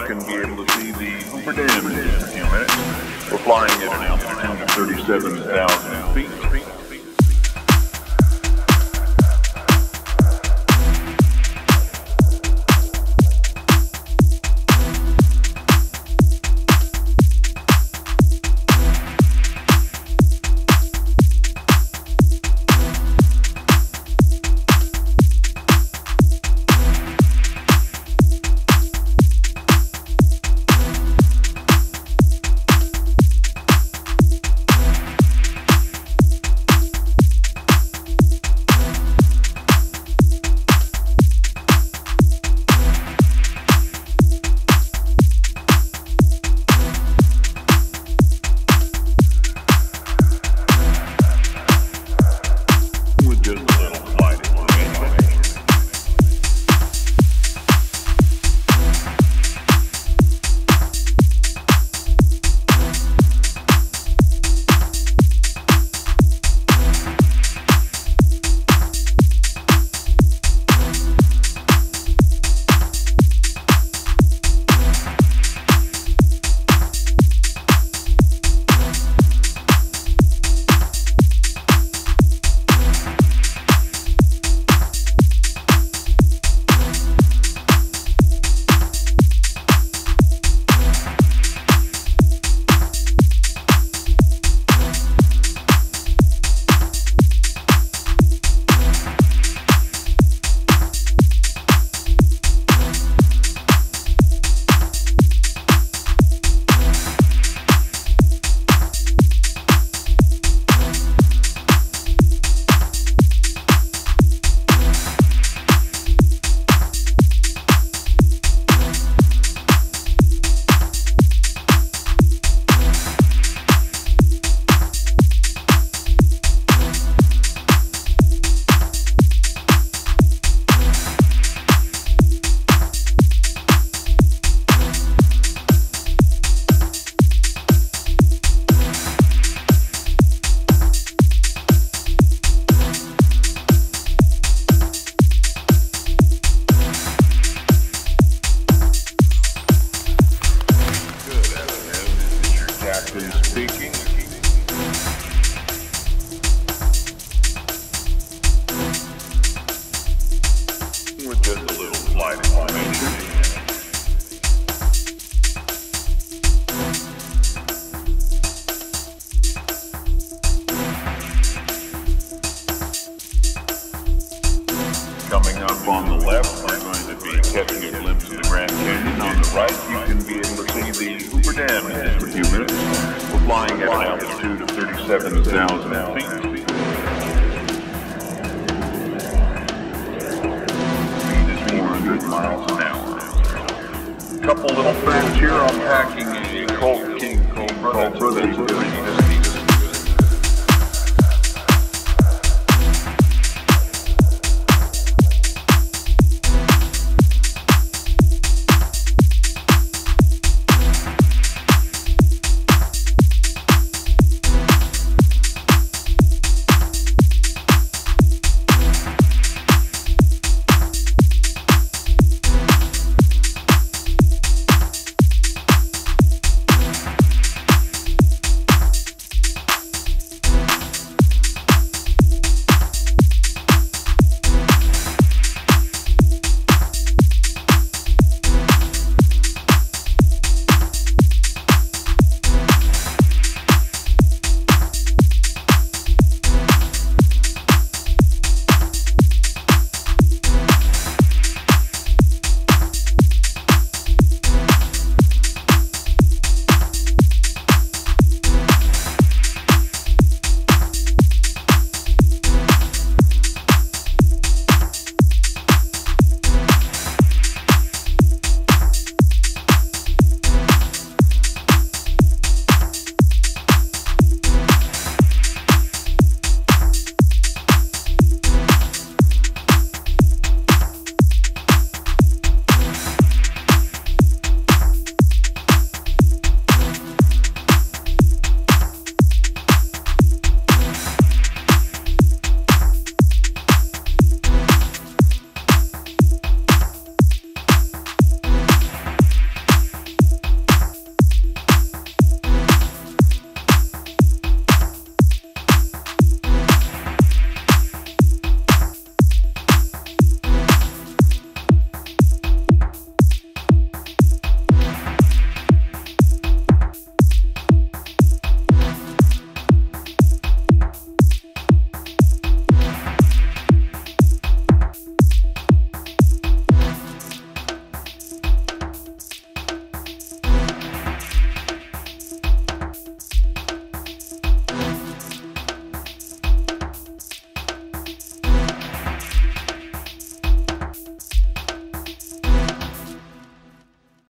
can be able to see the Hoover Dam in just a few minutes. We're flying at an altitude of 37,000 feet. Speaking. With just a little flight information. Coming up on the left, we're going to be catching a glimpse of the Grand Canyon. On the right, you can be able to see the Hoover Dam in just a few minutes. We're flying at an altitude of 37,000 feet. Speed is 400 miles an hour. Couple little facts here. I'm packing a Colt King Cobra. That's